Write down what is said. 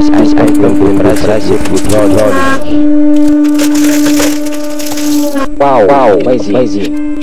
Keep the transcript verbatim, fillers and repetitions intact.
S item pressure hydraulic. Wow, wow, amazing, amazing.